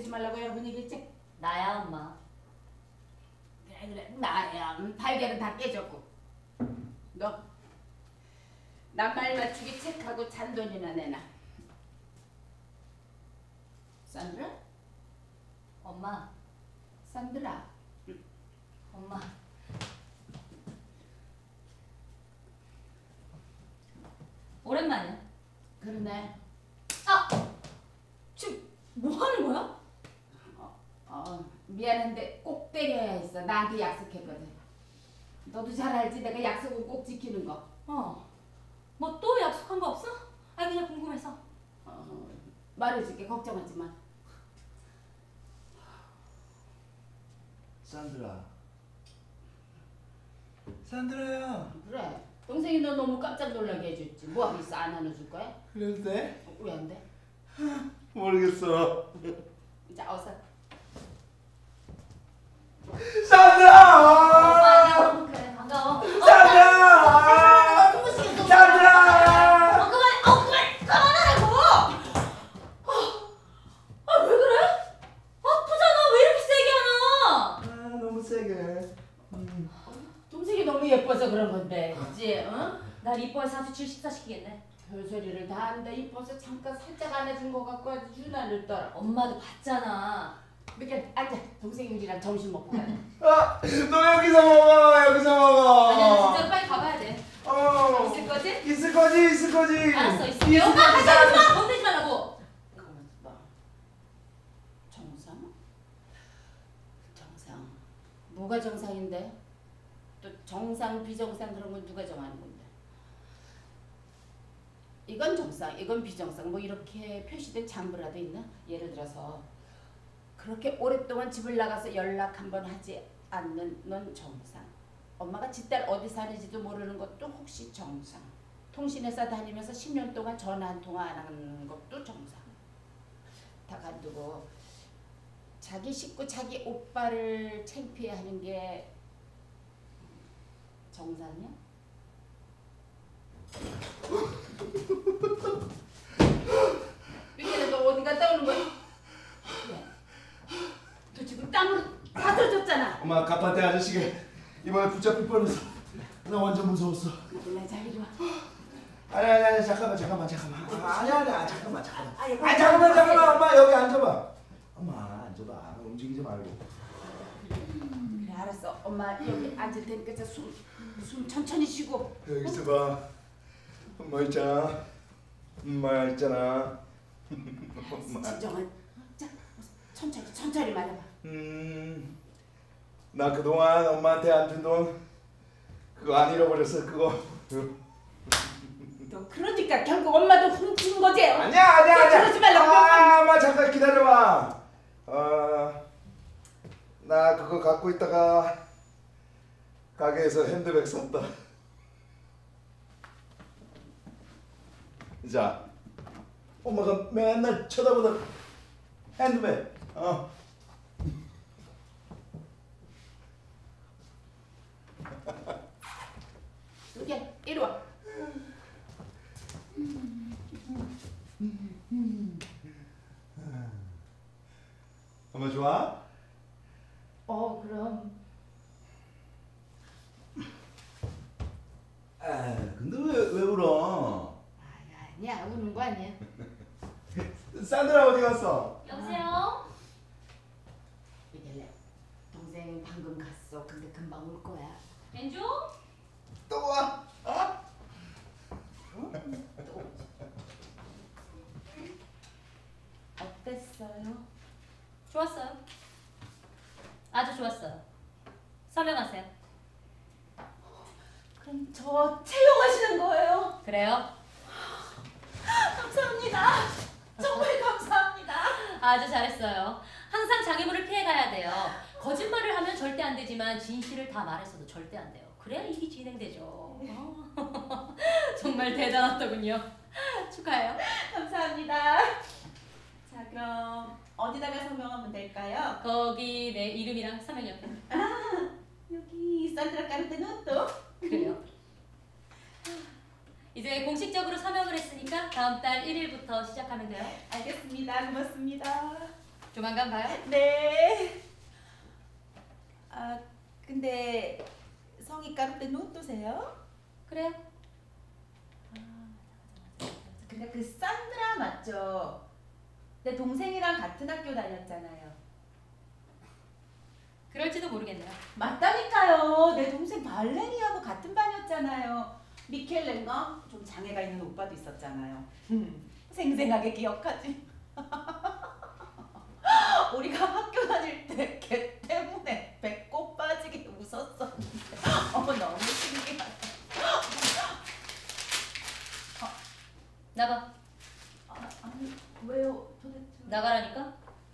건드리지 말라고 여러 번 얘기했지? 나야 엄마. 그래 나야. 달걀은 다 깨졌고. 너 낱말 맞추기 책하고 잔돈이나 내놔. 산드라? 엄마. 산드라. 엄마. 오랜만이야. 그러네. 아! 지금 뭐 하는 거야? 미안한데 꼭 때려야 했어. 나한테 약속했거든. 너도 잘 알지? 내가 약속은 꼭 지키는 거. 뭐 또 약속한 거 없어? 아니 그냥 궁금해서. 말해줄게. 걱정하지 마. 산드라야. 그래. 동생이 너 너무 깜짝 놀라게 해줬지. 뭐 하겠어? 안 안아줄 거야? 그래도 돼? 왜 안 돼? 모르겠어. 자 어서. 산드라! 그래 반가워. 산드라! 산드라! 그만하라고! 왜 그래? 아프잖아. 왜 이렇게 세게 하나? 너무 세게. 동생이 너무 예뻐서 그런 건데, 그치? 응? 날 이뻐해서 아주 질 식사시키겠네. 별소리를 다 한다. 이뻐서 잠깐 살짝 안아준 거 같고 아주 유난을 떨어. 엄마도 봤잖아. 이렇게 앉아. 동생이 우리랑 점심 먹고 가자. 너 여기서 먹어. 여기서 먹어. 아니야 진짜 빨리 가봐야 돼. 있을 거지? 있을 거지. 알았어 있을게. 엄마 가지 마. 건들지 말라고. 가만있어 봐. 정상? 정상. 뭐가 정상인데? 또 정상, 비정상 그런 건 누가 정하는 건데? 이건 정상, 이건 비정상 뭐 이렇게 표시된 장부라도 있나? 예를 들어서 그렇게 오랫동안 집을 나가서 연락 한번 하지 않는 넌 정상. 엄마가 지 딸 어디 사는지도 모르는 것도 혹시 정상. 통신회사 다니면서 10년 동안 전화 한 통화 안 하는 것도 정상. 다 간두고 자기 식구 자기 오빠를 창피해하는 게 정상이야? 미kel아 너 어디 갔다 오는 거야? 왜? 너 지금 땀으로 다 젖었잖아. 엄마 가판대 아저씨가 이번에 붙잡힐 뻔해서 나 완전 무서웠어. 몰라 자 이리 와. 아니 잠깐만. 잠깐만 잠깐만 엄마 여기 앉아봐. 엄마 앉아봐. 움직이지 말고. 그래 알았어. 엄마 여기 앉을 테니까 자 숨 천천히 쉬고. 여기 있어봐. 엄마 있잖아. 엄마 있잖아. 진정한. 자 천천히 말해봐. 나 그동안 엄마한테 안 준 돈 그거 안 잃어버렸어. 그거. 너 그러니까 결국 엄마도 훔친 거지? 아니야. 그러지 말라고. 엄마 잠깐 기다려봐. 나 그거 갖고 있다가 가게에서 핸드백 샀다. 자, 엄마가 맨날 쳐다보던 핸드백. 이렇게 이리 와. 엄마 좋아? 그럼. 근데 왜 울어? 아니야 우는 거 아니야. 산드라 어디 갔어? 여보세요? 미켈레 동생 방금 갔어. 근데 금방 올 거야. 벤조? 또 와? 또 오지. 어땠어요? 좋았어요. 아주 좋았어요. 설명하세요. 그럼 저 채용하시는 거예요? 그래요? 감사합니다. 정말 감사합니다. 아주 잘했어요. 항상 장애물을 피해가야 돼요. 거짓말을 하면 절대 안 되지만 진실을 다 말했어도 절대 안 돼요. 그래야 일이 진행되죠. 정말 대단하더군요. 축하해요. 감사합니다. 자 그럼 어디다가 서명하면 될까요? 거기 내 이름이랑 서명 옆에. 여기 산드라 까르테노또. 그래요. 이제 공식적으로 서명을 했으니까 다음 달 1일부터 시작하면 돼요. 알겠습니다. 고맙습니다. 조만간 봐요. 네. 아, 근데 성이 까르테누토세요? 그래요? 근데 그 산드라 맞죠? 내 동생이랑 같은 학교 다녔잖아요. 그럴지도 모르겠네요. 맞다니까요. 내 동생 발레리하고 같은 반이었잖아요. 미켈레인가? 좀 장애가 있는 오빠도 있었잖아요. 생생하게 기억하지? 우리가 학교 다닐 때 걔 때문에 배꼽 빠지게 웃었었는데 너무 신기하다. 나가. 아니 왜요? 도대체 나가라니까?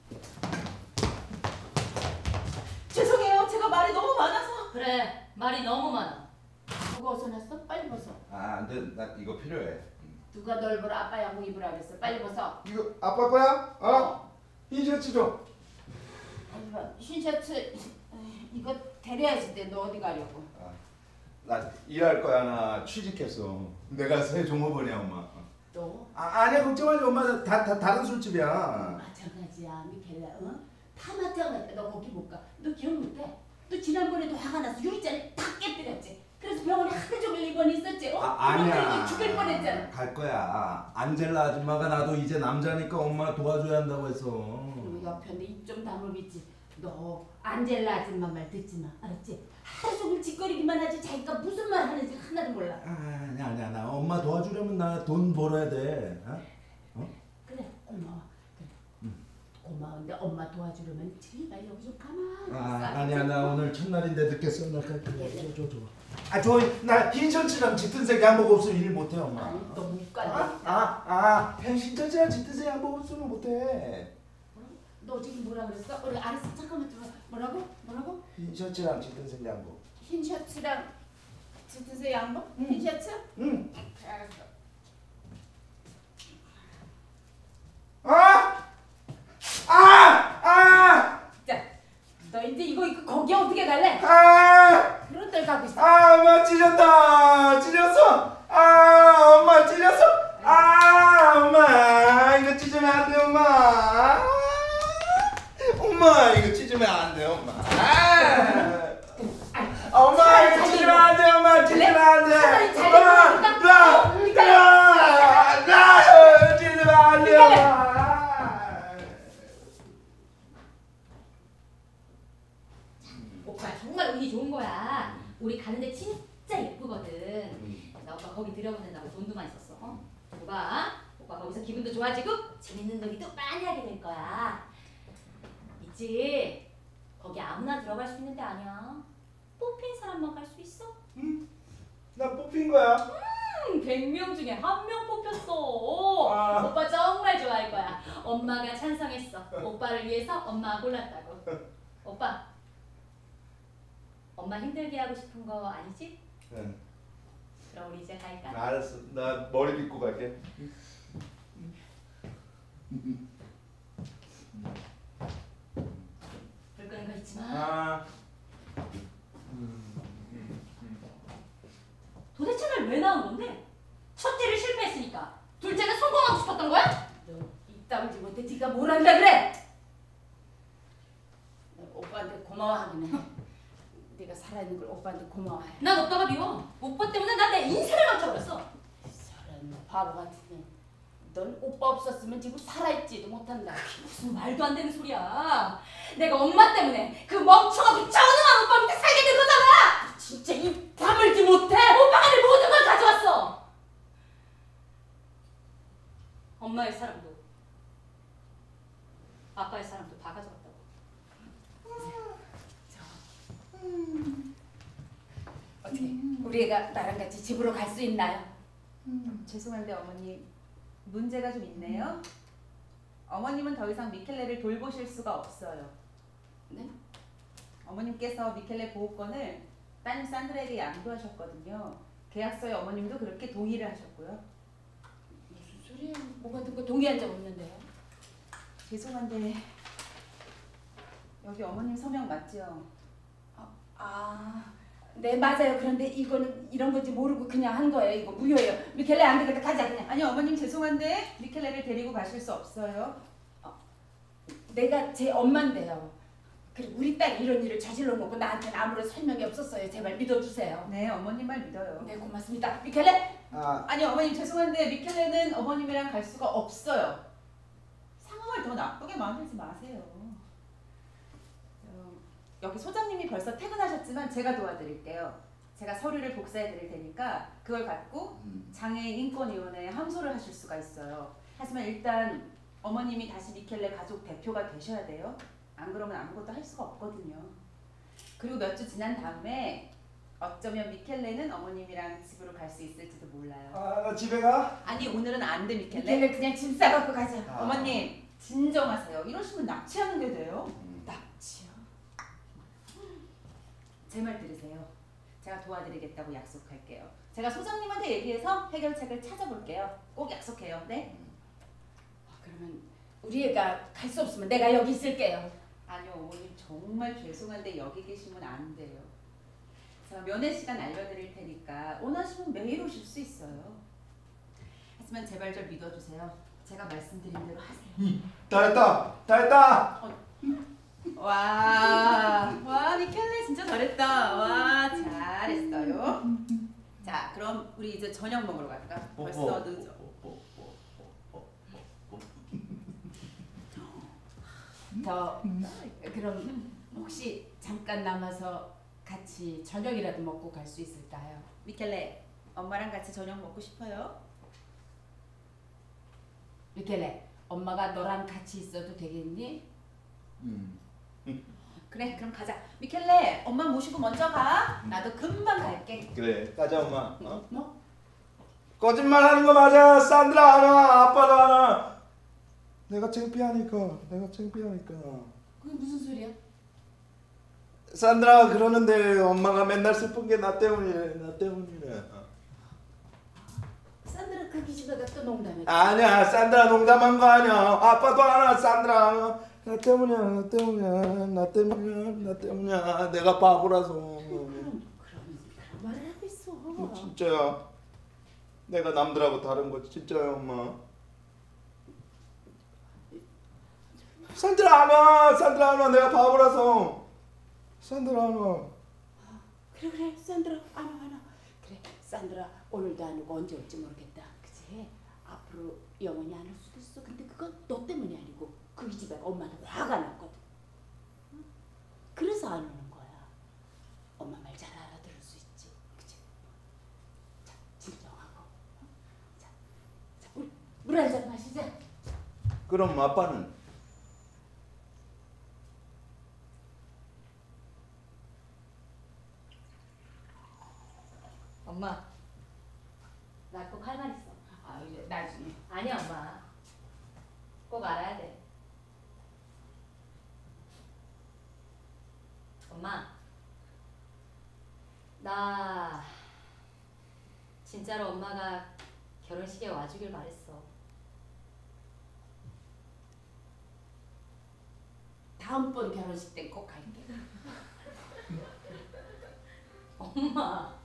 죄송해요. 제가 말이 너무 많아서. 그래. 말이 너무 많아. 그거 어디서 났어? 빨리 벗어. 아, 안 돼. 나 이거 필요해. 누가 널 보러 아빠 양복 입으라 그랬어. 빨리 벗어. 이거 아빠 거야? 어? 이 셔츠 줘. 흰 셔츠 이거 데려야지 돼. 너 어디 가려고? 아, 나 일할 거야. 나 취직했어. 내가 새 종업원이야, 엄마. 너? 아니야, 걱정하지 엄마. 다른 술집이야. 마찬가지야, 미켈라. 어? 다 마찬가지야. 너 거기 못 가. 너 기억 못해? 너 지난번에도 화가 나서 유리잔을 다 깨뜨렸지. 그래서 병원에 하루 종일 입원했었지. 아니야. 죽을 뻔했잖아. 갈 거야. 안젤라 아줌마가 나도 이제 남자니까 엄마 도와줘야 한다고 했어. 그리고 옆에 내 입 좀 다물겠지. 너 안젤라 아줌마 말 듣지 마. 알았지? 하루 종일 짓거리기만 하지 자기가 무슨 말 하는지 하나도 몰라. 아니야. 나 엄마 도와주려면 나 돈 벌어야 돼. 어? 그래, 고마워. 그래. 고마운데 엄마 도와주려면 제발 여기 좀 가만히 있어. 아니야, 나 오늘 첫날인데 늦겠어. 나 갈게. 줘. 나 흰 셔츠랑 짙은 색 양복 없으면 일 못해, 엄마. 아니, 너 못 갈래. 흰 셔츠랑 짙은 색 양복 없으면 못해. 너 지금 뭐라 그랬어? 우리 알았어. 잠깐만 좀. 뭐라고? 흰 셔츠랑 짙은 색 양복. 흰 셔츠랑 짙은색 양복? 흰 셔츠? 응. 알았어. 자, 너 이제 이거 입고 거기 어떻게 갈래? 그런 데를 가고 있어. 엄마 찢었어. 엄마 찢었어. 엄마 이거 찢으면 안 돼, 엄마. 엄마 이거 찢으면 안 돼, 엄마. 엄마 이거 찢으면 안 돼, 엄마. 찢으면 안 돼. 차라리 잘 엄마, 나 찢으면 안 돼, 엄마. 오빠 정말 운이 좋은 거야. 우리 가는데 진짜 예쁘거든. 나 오빠 거기 들여보낸다고 돈도 많이 썼어. 오빠 거기서 기분도 좋아지고 재밌는 놀이도 많이 하게 될 거야. 있지? 거기 아무나 들어갈 수 있는 데 아니야. 뽑힌 사람만 갈 수 있어. 나 뽑힌 거야. 100명 중에 1명 뽑혔어. 오빠 정말 좋아할 거야. 엄마가 찬성했어. 오빠를 위해서 엄마가 골랐다고. 오빠, 엄마 힘들게 하고 싶은 거 아니지? 응. 그럼 우리 이제 갈까? 알았어. 나 머리 빗고 갈게. 불 끄는 거 잊지 마. 도대체 날 왜 낳은 건데? 첫째를 실패했으니까 둘째는 성공하고 싶었던 거야? 너 입 다물지 못해. 네가 뭘 한다 그래? 오빠한테 고마워하긴 해. 네가 살아있는 걸 오빠한테 고마워해. 난 오빠가 미워. 오빠 때문에 난 내 인생을 망쳐버렸어. 살아있는 바보 같으네. 넌 오빠 없었으면 지금 살아있지도 못한다. 무슨 말도 안 되는 소리야. 내가 엄마 때문에 그 멍청하고 저능한 오빠 밑에 살게 된 거잖아. 진짜 입 다물지 못해. 오빠가 내 모든 걸 가져왔어. 엄마의 사랑도 아빠의 사랑도 다 가져갔다고. 어떻게 우리 애가 나랑 같이 집으로 갈 수 있나요? 죄송한데 어머님 문제가 좀 있네요. 어머님은 더 이상 미켈레를 돌보실 수가 없어요. 네? 어머님께서 미켈레 보호권을 따님 산드라에게 양도하셨거든요. 계약서에 어머님도 그렇게 동의를 하셨고요. 무슨 소리야? 뭐가 듣고 동의한 적 없는데요? 죄송한데 여기 어머님 서명 맞죠? 네 맞아요. 그런데 이거는 이런 건지 모르고 그냥 한 거예요. 이거 무효예요. 미켈레 안 되겠다. 가자 그냥. 아니 어머님 죄송한데 미켈레를 데리고 가실 수 없어요. 내가 제 엄마인데요. 그리고 우리 딸이 이런 일을 저질러 놓고 나한테는 아무런 설명이 없었어요. 제발 믿어주세요. 네, 어머님 말 믿어요. 네, 고맙습니다. 미켈레? 아니 어머님 죄송한데 미켈레는 어머님이랑 갈 수가 없어요. 상황을 더 나쁘게 만들지 마세요. 여기 소장님이 벌써 퇴근하셨지만 제가 도와드릴게요. 제가 서류를 복사해 드릴 테니까 그걸 갖고 장애인 인권위원회에 항소를 하실 수가 있어요. 하지만 일단 어머님이 다시 미켈레 가족 대표가 되셔야 돼요. 안 그러면 아무것도 할 수가 없거든요. 그리고 몇 주 지난 다음에 어쩌면 미켈레는 어머님이랑 집으로 갈 수 있을지도 몰라요. 나 집에 가? 아니 오늘은 안 돼 미켈레. 미켈레 그냥 짐 싸갖고 가자. 어머님 진정하세요. 이러시면 납치하는 게 돼요. 납치요? 제 말 들으세요. 제가 도와드리겠다고 약속할게요. 제가 소장님한테 얘기해서 해결책을 찾아볼게요. 꼭 약속해요. 네? 그러면 우리 애가 갈 수 없으면 내가 여기 있을게요. 아니요 어머님 정말 죄송한데 여기 계시면 안 돼요. 제가 면회 시간 알려드릴 테니까 원하시면 매일 오실 수 있어요. 하지만 제발 절 믿어주세요. 제가 말씀드린 대로 하세요. 다 했다. 와 미켈레 진짜 잘했다. 와 잘했어요. 자 그럼 우리 이제 저녁 먹으러 갈까? 벌써 늦어. 그럼 혹시 잠깐 남아서 같이 저녁이라도 먹고 갈 수 있을까요? 미켈레 엄마랑 같이 저녁 먹고 싶어요? 미켈레, 엄마가 너랑 같이 있어도 되겠니? 그래 그럼 가자. 미켈레 엄마 모시고 먼저 가. 나도 금방 갈게. 그래, 가자 엄마. 뭐? 거짓말하는 거 맞아. 산드라 하나, 아빠도 하나. 내가 창피하니까. 그게 무슨 소리야? 산드라가 그러는데 엄마가 맨날 슬픈 게 나 때문이래. 산드라 그 기집애가 또 농담해. 아니야, 산드라 농담한 거 아니야. 아빠도 하나, 산드라. 나 때문이야. 내가 바보라서. 그런 말을 하고 있어. 진짜야. 내가 남들하고 다른 거 진짜야, 엄마. 산드라 하나. 내가 바보라서. 산드라 하나. 그래 산드라 하나. 그래 산드라 오늘도 안 오고 언제 올지 모르겠다. 그치? 앞으로 영원히 안 올 수도 있어. 근데 그건 너 때문이 아니고 그 집에 엄마도 화가 났거든. 응? 그래서 안 오는 거야. 엄마 말 잘 알아들을 수 있지. 그치? 자 진정하고. 자 물 한 잔 마시자. 그럼 아빠는? 엄마, 나 꼭 할 말 있어. 아 이제 나중에. 아니야 엄마, 꼭 알아야 돼. 엄마, 나 진짜로 엄마가 결혼식에 와주길 바랬어. 다음번 결혼식 때 꼭 갈게. 엄마.